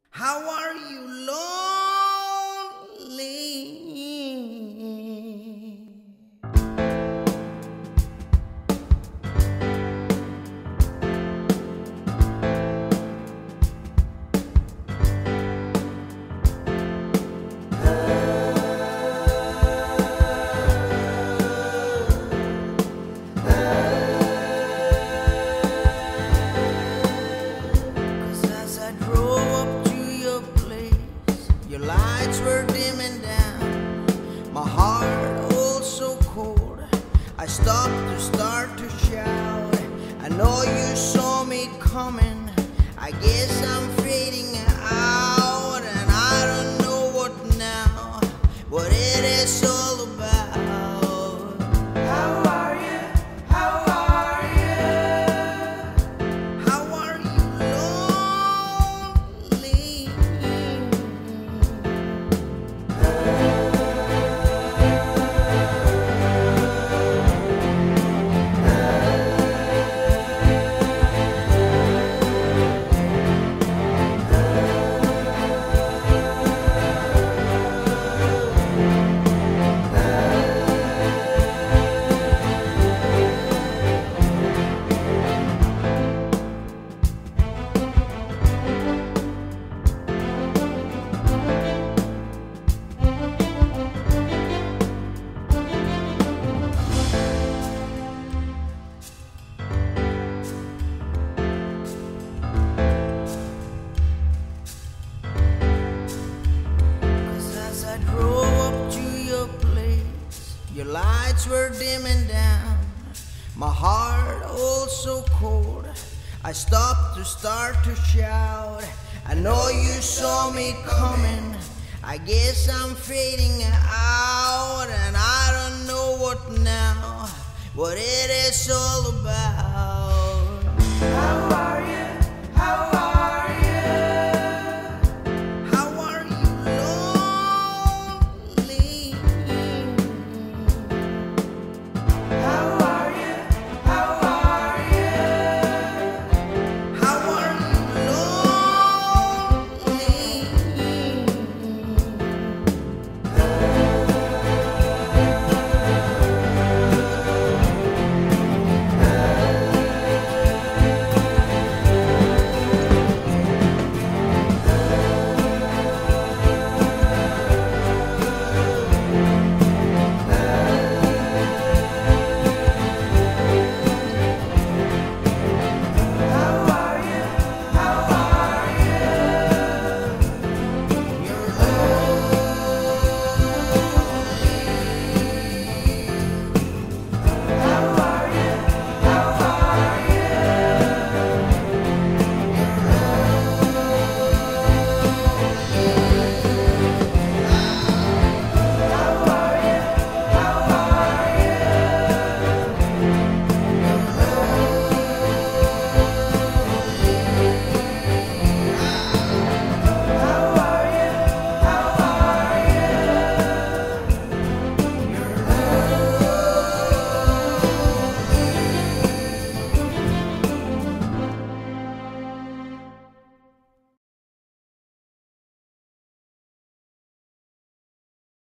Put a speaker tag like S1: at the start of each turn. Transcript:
S1: How are you lonely? 'Cause as I drove up to your place, your lights were dimming down. My heart all so cold, I stopped to start to shout. I know you saw me coming, I guess I'm fading out. And I don't know what now, what it is all about. How are you? How are you? How are you lonely? 'Cause as I drove up to your place, your lights were dimming down. My heart all so cold, I stopped to start to shout. I know you saw me coming, I guess I'm fading out. And I don't know what now, what it is all about. How